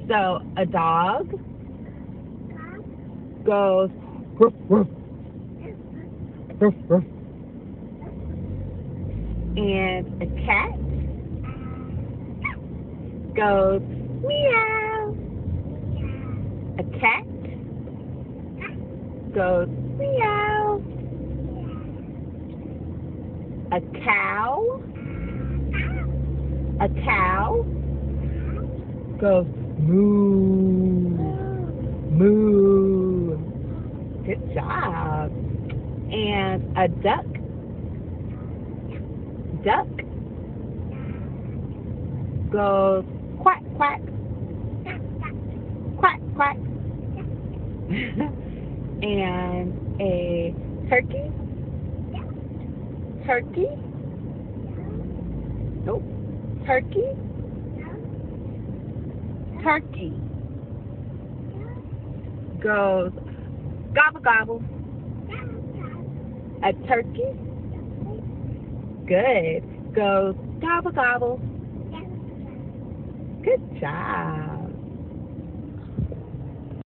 So a dog goes ruff, ruff, ruff, ruff. And a cat goes meow. A cat goes meow. A cow goes moo. Moo. Good job. And a duck goes quack, quack. Quack, quack. And a turkey. Nope. Turkey goes gobble, gobble. A turkey, good, goes gobble, gobble. Good job.